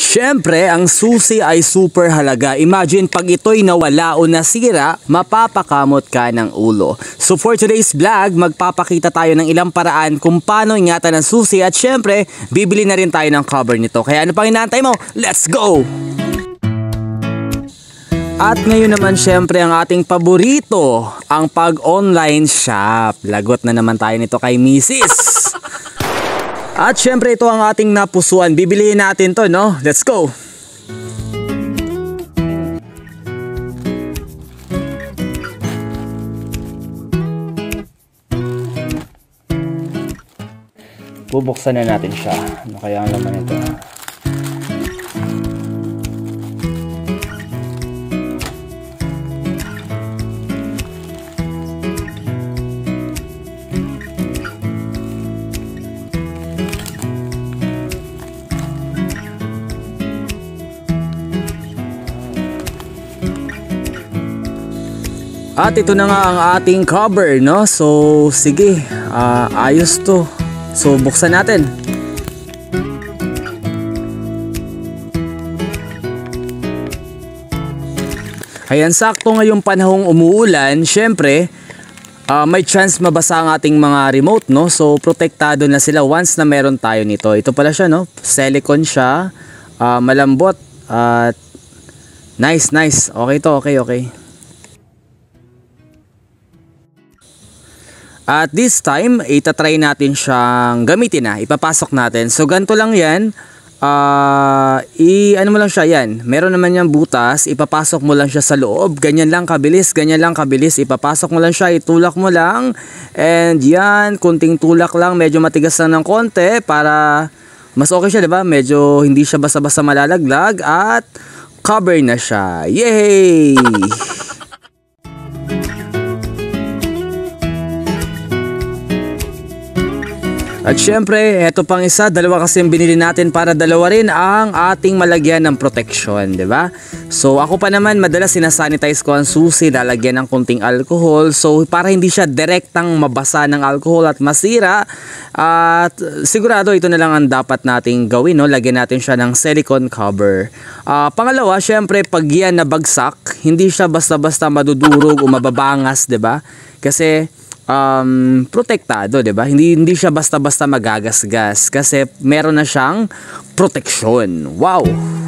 Siyempre, ang susi ay super halaga. Imagine pag ito'y nawala o nasira, mapapakamot ka ng ulo. So for today's vlog, magpapakita tayo ng ilang paraan kung paano ingatan ang susi at siyempre, bibili na rin tayo ng cover nito. Kaya ano pang inaantay mo? Let's go! At ngayon naman syempre ang ating paborito, ang pag-online shop. Lagot na naman tayo nito kay Mrs. At syempre ito ang ating napusuan. Bibilihin natin to, no? Let's go! Bubuksan na natin siya. Ano kaya ang laman ito? At ito na nga ang ating cover, no? So, sige, ayos to. So, buksan natin. Ayan, sakto ngayong panahong umuulan, syempre, may chance mabasa ang ating mga remote, no? So, protektado na sila once na meron tayo nito. Ito pala siya, no? Silicone siya, malambot, at nice. Okay to, okay. At this time, itatry natin siyang gamitin na. Ipapasok natin. So, ganito lang yan. Ano mo lang siya yan. Meron naman yung butas. Ipapasok mo lang siya sa loob. Ganyan lang kabilis. Ipapasok mo lang siya. Itulak mo lang. And yan, kunting tulak lang. Medyo matigas lang ng konti para mas okay siya, diba? Medyo hindi siya basta-basta malalaglag. At cover na siya. Yay! At syempre, eto pang isa, dalawa kasi yung binili natin para dalawa rin ang ating malagyan ng protection, di ba? So ako pa naman, madalas sinasanitize ko ang susi, lalagyan ng kunting alcohol. So para hindi siya direktang mabasa ng alcohol at masira, at sigurado ito na lang ang dapat nating gawin, no? Lagyan natin siya ng silicone cover. Pangalawa, syempre, pag yan nabagsak, hindi siya basta-basta madudurog o mababangas, di ba? Kasi protektado, 'di ba? Hindi siya basta-basta magagasgas kasi meron na siyang proteksyon. Wow.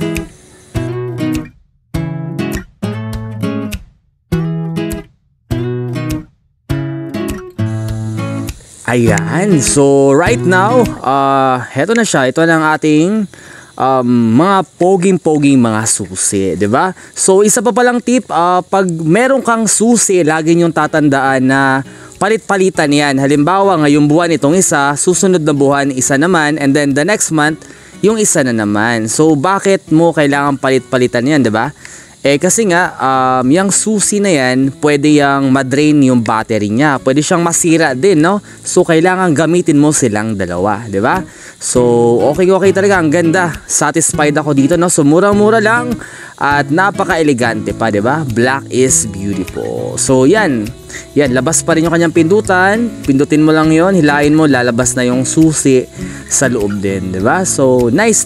Ayan. So right now, heto na siya. Ito na ang ating mga poging mga susi, 'di ba? So isa pa palang tip, pag meron kang susi, lagi niyong tatandaan na palit-palitan yan. Halimbawa, ngayong buwan itong isa, susunod na buwan isa naman, and then the next month, yung isa na naman. So, bakit mo kailangan palit-palitan yan, diba? Kasi nga, yung susi na yan, pwede yung madrain yung battery niya. Pwede siyang masira din, no? So, kailangan gamitin mo silang dalawa, diba? So, okay talaga. Ang ganda. Satisfied ako dito, no? So, mura-mura lang at napaka-elegante pa, diba? Black is beautiful. So, yan, labas pa rin yung kanyang pindutan. Pindutin mo lang yon, hilain mo, lalabas na yung susi sa loob din, diba? So, nice.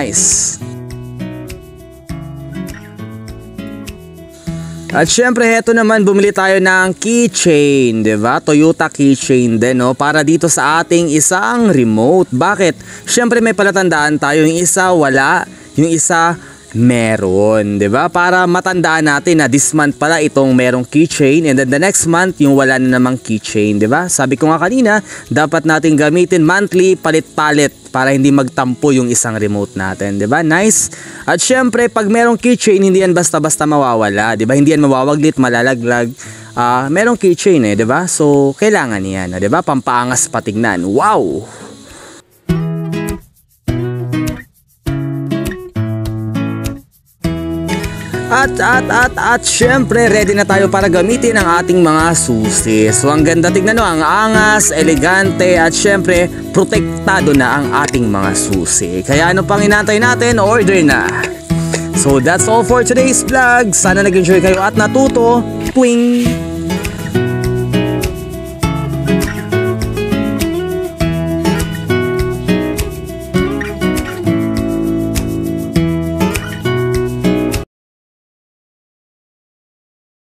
At syempre, heto naman, bumili tayo ng keychain, diba? Toyota keychain din, no? Para dito sa ating isang remote. Bakit? Syempre, may palatandaan tayo. Yung isa wala, yung isa meron, diba? Para matandaan natin na this month pala itong merong keychain, and then the next month yung wala na namang keychain, diba? Sabi ko nga kanina, dapat natin gamitin monthly, palit-palit para hindi magtampo yung isang remote natin, diba? Nice. At syempre, pag merong keychain, hindi yan basta-basta mawawala, diba? Hindi yan mawawaglit, malalaglag. Merong keychain, diba? So kailangan yan, diba? Pampaangas patignan. Wow. At syempre, ready na tayo para gamitin ang ating mga susi. So ang ganda tignan, no? Ang angas, elegante, at syempre, protektado na ang ating mga susi. Kaya ano pang inaantay natin? Order na! So that's all for today's vlog. Sana nag-enjoy kayo at natuto. Twing!